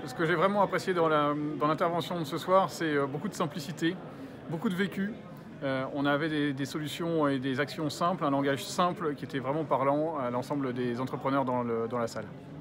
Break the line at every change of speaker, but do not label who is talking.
Ce que j'ai vraiment apprécié dans l'intervention de ce soir, c'est beaucoup de simplicité, beaucoup de vécu. On avait des solutions et des actions simples, un langage simple qui était vraiment parlant à l'ensemble des entrepreneurs dans la salle.